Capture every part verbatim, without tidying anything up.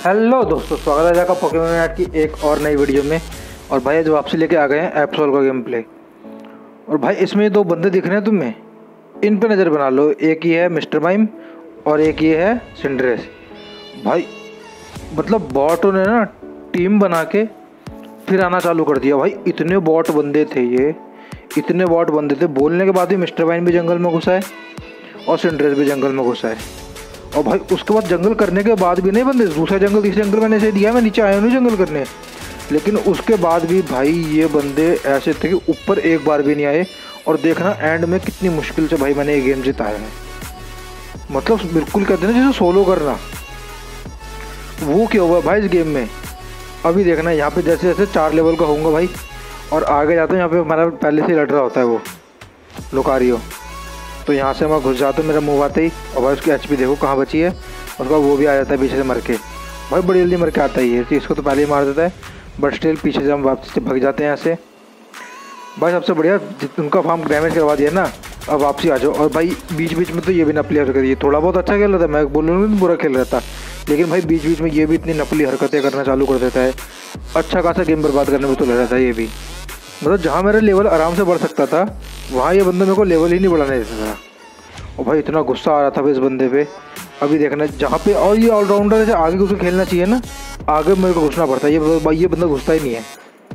Hello दोस्तों, स्वागत है आपका पोकेमॉन यूनाइट की एक और नई वीडियो में। और भाई जो वापसी लेके आ गए हैं एप्सोल का गेम प्ले। और भाई इसमें दो बंदे दिख रहे हैं तुम्हें, इन पे नज़र बना लो। एक ये है मिस्टर माइम और एक ये है सिंड्रेस। भाई मतलब बॉटों ने ना टीम बना के फिर आना चालू कर दिया। भाई इतने बॉट बंदे थे, ये इतने बॉट बंदे थे। बोलने के बाद भी मिस्टर माइम भी जंगल में घुसा है और सिंड्रेस भी जंगल में घुसा है। और भाई उसके बाद जंगल करने के बाद भी नहीं बंदे, दूसरा जंगल तीसरा जंगल मैंने ऐसे दिया, मैं नीचे आया नहीं जंगल करने, लेकिन उसके बाद भी भाई ये बंदे ऐसे थे कि ऊपर एक बार भी नहीं आए। और देखना एंड में कितनी मुश्किल से भाई मैंने ये गेम जिताया है। मतलब बिल्कुल कहते हैं ना जैसे सोलो करना, वो क्या हुआ भाई इस गेम में। अभी देखना यहाँ पे जैसे जैसे चार लेवल का होऊंगा भाई और आगे जाता हूँ, यहाँ पे हमारा पहले से लड़ रहा होता है वो लोकारियो। तो यहाँ से मैं घुस जाता हूँ मेरा मुँह आते ही, और भाई उसकी एचपी देखो कहाँ बची है। उसका वो भी आ जाता है पीछे से मर के। भाई बड़ी जल्दी मर के आता ही है, तो इसको तो पहले ही मार देता है, बट स्टिल पीछे से हम वापस से भग जाते हैं यहाँ से। भाई सबसे बढ़िया उनका फार्म डैमेज करवा दिया ना, अब वापसी आ जाओ। और भाई बीच बीच में तो ये भी नकली हरकत, ये थोड़ा बहुत अच्छा खेल रहा था, मैं बोलूँगा बुरा खेल रहा था, लेकिन भाई बीच बीच में ये भी इतनी नकली हरकतें करना चालू कर देता है। अच्छा खासा गेम बर्बाद करने में तो लग रहा था ये भी। मतलब जहाँ मेरा लेवल आराम से बढ़ सकता था, वहाँ ये बंदा मेरे को लेवल ही नहीं बढ़ाने देता था। और भाई इतना गुस्सा आ रहा था इस बंदे पे। अभी देखना जहाँ पे, और ये ऑलराउंडर है, आगे उसको खेलना चाहिए ना, आगे मेरे को घुसना पड़ता है। ये भाई ये बंदा घुसता ही नहीं है,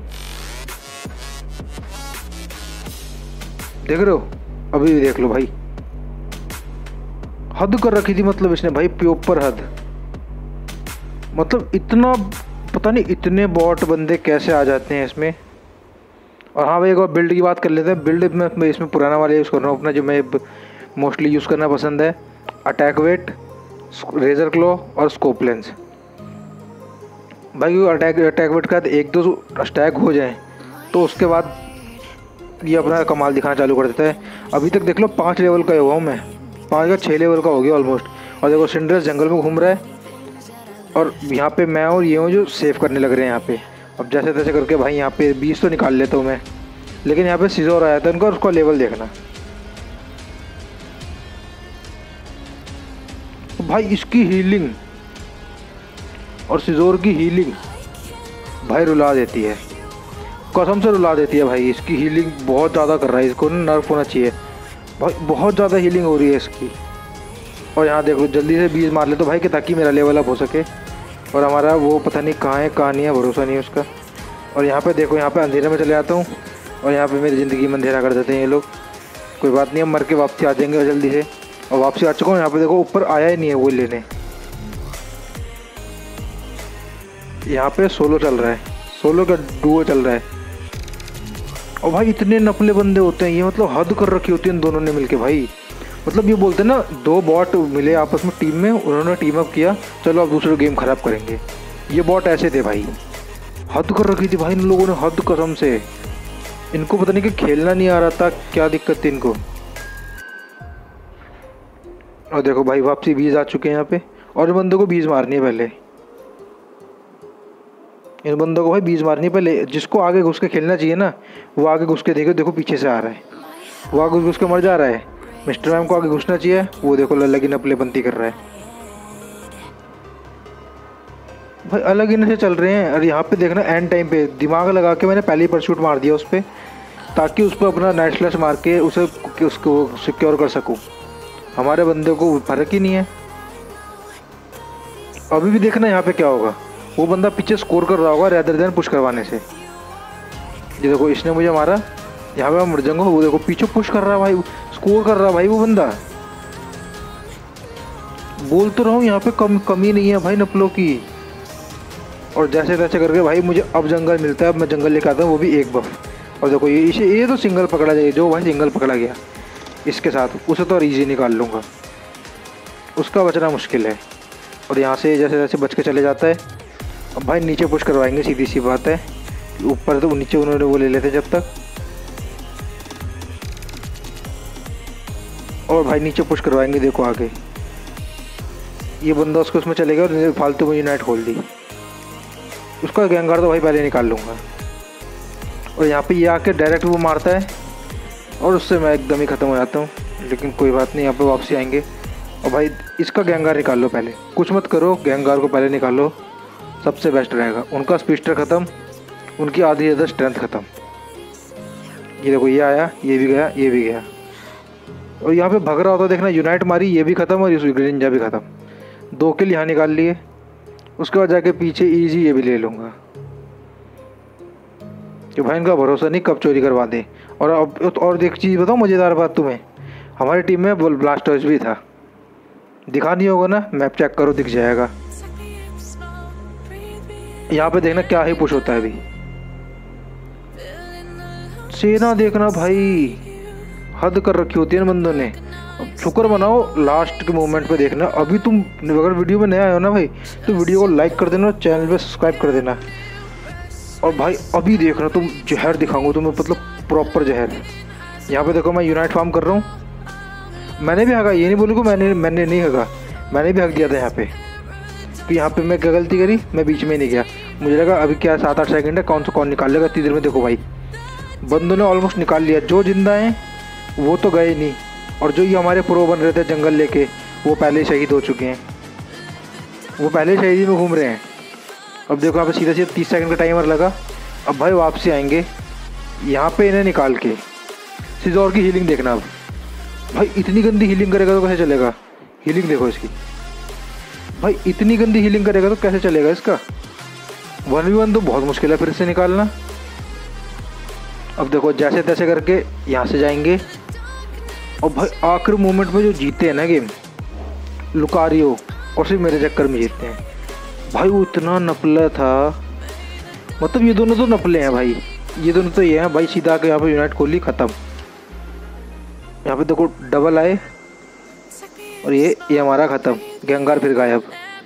देख रहे हो। अभी भी देख लो भाई, हद कर रखी थी मतलब इसने भाई, प्योपर हद। मतलब इतना पता नहीं इतने बॉट बंदे कैसे आ जाते हैं इसमें। और हाँ भाई एक और बिल्ड की बात कर लेते हैं। बिल्ड में मैं इसमें पुराना वाला यूज़ कर रहा हूँ अपना, जो मैं मोस्टली यूज़ करना पसंद है। अटैक वेट, रेजर क्लो और स्कोप लेंस। भाई अटैक अटैक वेट का एक दो अटैक हो जाए तो उसके बाद ये अपना कमाल दिखाना चालू कर देता है। अभी तक देख लो पाँच लेवल का हुआ हूँ मैं, पाँच का छः लेवल का हो गया ऑलमोस्ट। और देखो सिंड्रेस जंगल में घूम रहा है और यहाँ पे मैं और ये हूँ जो सेव करने लग रहे हैं यहाँ पे। अब जैसे तैसे करके भाई यहाँ पे बीस तो निकाल लेता हूँ मैं, लेकिन यहाँ पे सीजोर आया था उनका, उसका लेवल देखना। भाई इसकी हीलिंग और सिजोर की हीलिंग भाई रुला देती है, कसम से रुला देती है भाई। इसकी हीलिंग बहुत ज़्यादा कर रहा है, इसको नर्फ होना चाहिए भाई, बहुत ज़्यादा हीलिंग हो रही है इसकी। और यहाँ देखो जल्दी से बीज मार ले तो भाई कि ताकि मेरा लेवल अप हो सके। और हमारा वो पता नहीं कहाँ है कहाँ नहीं है, भरोसा नहीं है उसका। और यहाँ पे देखो, यहाँ पे अंधेरे में चले जाता हूँ और यहाँ पे मेरी ज़िंदगी में अंधेरा कर देते हैं ये लोग। कोई बात नहीं, हम मर के वापसी आ जाएंगे जल्दी से। और वापसी आ चुका हूँ, यहाँ पे देखो ऊपर आया ही नहीं है वो लेने। यहाँ पे सोलो चल रहा है, सोलो का डुओ चल रहा है। और भाई इतने नपले बंदे होते हैं ये, मतलब हद कर रखी होती है इन दोनों ने मिलके भाई। मतलब ये बोलते हैं ना, दो बॉट मिले आपस में टीम में, उन्होंने टीम अप किया, चलो अब दूसरे गेम ख़राब करेंगे। ये बॉट ऐसे थे भाई, हद कर रखी थी भाई इन लोगों ने, हद कसम से। इनको पता नहीं कि खेलना नहीं आ रहा था, क्या दिक्कत थी इनको। और देखो भाई वापसी बीज आ चुके हैं यहाँ पे, और इन बंदों को बीज मारनी है पहले। इन बंदों को भाई बीज मारनी है पहले। जिसको आगे घुस के खेलना चाहिए ना, वो आगे घुस के देखो, देखो पीछे से आ रहा है, वो आगे घुस के मर जा रहा है। मिस्टर मैम को आगे घुसना चाहिए, वो देखो लल्ला की नपले बनती कर रहा है भाई, अलग ही नशे चल रहे हैं। और यहाँ पे देखना एंड टाइम पे दिमाग लगा के मैंने पहले ही परशूट मार दिया उस पर, ताकि उस पर अपना नाइट स्लैश मार के उसे उसको सिक्योर कर सकूँ। हमारे बंदे को फर्क ही नहीं है। अभी भी देखना यहाँ पे क्या होगा, वो बंदा पीछे स्कोर कर रहा होगा रेदर देन पुश करवाने से। ये देखो इसने मुझे मारा, यहाँ पे मैं मर जाऊंगा। वो देखो पीछे पुश कर रहा है भाई, स्कोर कर रहा है भाई वो बंदा। बोल तो रहा हूँ यहाँ पे कम कमी नहीं है भाई नपलों की। और जैसे तैसे करके भाई मुझे अब जंगल मिलता है, अब मैं जंगल लेकर आता हूँ, वो भी एक बफ। और देखो ये इसे ये तो सिंगल पकड़ा जाए, जो भाई सिंगल पकड़ा गया इसके साथ, उसे तो और ईजी निकाल लूँगा, उसका बचना मुश्किल है। और यहाँ से जैसे जैसे बच के चले जाता है। अब भाई नीचे पुश करवाएंगे, सीधी सी बात है। ऊपर तो नीचे उन्होंने वो ले लेते जब तक, और भाई नीचे पुश करवाएंगे। देखो आगे ये बंदा उसको उसमें चलेगा और फालतू में यूनाइट खोल दी, उसका गैंगार तो भाई पहले निकाल लूँगा। और यहाँ पे ये आके डायरेक्ट वो मारता है और उससे मैं एकदम ही ख़त्म हो जाता हूँ। लेकिन कोई बात नहीं, यहाँ पे वापसी आएंगे। और भाई इसका गैंगार निकाल लो पहले, कुछ मत करो, गैंगार को पहले निकालो। सबसे बेस्ट रहेगा। उनका स्पीडस्टर ख़त्म, उनकी आधी ज़्यादा स्ट्रेंथ ख़त्म। ये देखो ये आया, ये भी गया, ये भी गया। और यहाँ पे भग रहा होता देखना, यूनाइट मारी, ये भी ख़त्म और ये ग्रेनिंजा भी ख़त्म। दो किल यहाँ निकाल लिए। उसके बाद जाके पीछे ईजी ये भी ले लूँगा कि भाई इनका भरोसा नहीं कब चोरी करवा दे। और अब और एक चीज़ बताओ मज़ेदार बात तुम्हें, हमारी टीम में ब्लास्टर्स भी था। दिखा नहीं होगा ना, मैप चेक करो दिख जाएगा। यहाँ पे देखना क्या ही पुश होता है अभी। सेना देखना भाई, हद कर रखी होती है इन बंदों ने। अब शुक्र मनाओ लास्ट के मोमेंट पे देखना। अभी तुम अगर वीडियो में नया आए हो ना भाई, तो वीडियो को लाइक कर देना और चैनल पे सब्सक्राइब कर देना। और भाई अभी देखना तुम, जहर दिखाऊंगा तुम्हें, मतलब प्रॉपर जहर। यहाँ पे देखो मैं यूनाइट फार्म कर रहा हूँ। मैंने भी हगा, ये नहीं बोलूँगा मैंने मैंने नहीं हगा, मैंने भी हक दिया था यहाँ पे। तो यहाँ पे मैं क्या गलती करी, मैं बीच में नहीं गया। मुझे लगा अभी क्या सात आठ सेकंड है, कौन सा कौन निकाल लेगा इतनी देर में। देखो भाई बंदों ने ऑलमोस्ट निकाल लिया। जो जिंदा हैं वो तो गए नहीं, और जो ये हमारे प्रो बन रहे थे जंगल लेके, वो पहले शहीद हो चुके हैं। वो पहले शहीदी में घूम रहे हैं। अब देखो यहाँ पे सीधा सीधा तीस सेकंड का टाइमर लगा। अब भाई वापसी आएंगे यहाँ पे इन्हें निकाल के। सिजोर की हीलिंग देखना। अब भाई इतनी गंदी हीलिंग करेगा तो कैसे चलेगा। हीलिंग देखो इसकी भाई, इतनी गंदी हीलिंग करेगा तो कैसे चलेगा इसका। वन वी वन तो बहुत मुश्किल है फिर से निकालना। अब देखो जैसे तैसे करके यहाँ से जाएंगे। और भाई आखिरी मोमेंट में जो जीते हैं ना गेम, लुकारियो, और सिर्फ मेरे चक्कर में जीतते हैं। भाई वो इतना नपला था, मतलब ये दोनों तो नपले हैं भाई, ये दोनों तो ये हैं भाई। सीधा आके यहाँ पे यूनाइट खोली, ख़त्म। यहाँ पे देखो डबल आए और ये ये हमारा ख़त्म। गैंगार फिर गायब।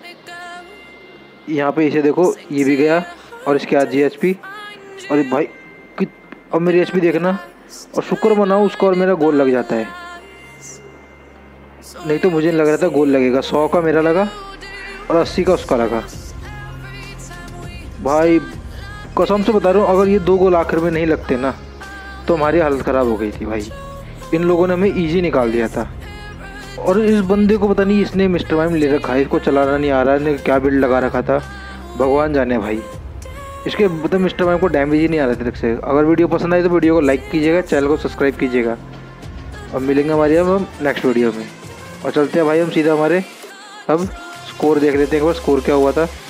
यहाँ पे इसे देखो, ये भी गया और इसके आज जी एच पी। और भाई कि अब मेरी एच पी देखना, और शुक्र मनाओ उसका और मेरा गोल लग जाता है। नहीं तो मुझे लग रहा था गोल लगेगा। सौ का मेरा लगा और अस्सी का उसका लगा। भाई कसम से बता रहा हूँ, अगर ये दो गोल आखिर में नहीं लगते ना तो हमारी हालत ख़राब हो गई थी भाई। इन लोगों ने हमें इजी निकाल दिया था। और इस बंदे को पता नहीं इसने मिस्टर माइम ले रखा है, इसको चलाना नहीं आ रहा है, क्या बिल्ड लगा रखा था भगवान जाने भाई। इसके मतलब मिस्टर माइम को डैमेज ही नहीं आ रहा था से। अगर वीडियो पसंद आई तो वीडियो को लाइक कीजिएगा, चैनल को सब्सक्राइब कीजिएगा। अब मिलेंगे हमारे हम नेक्स्ट वीडियो में। और चलते हैं भाई हम सीधा हमारे अब स्कोर देख लेते हैं एक बार, स्कोर क्या हुआ था।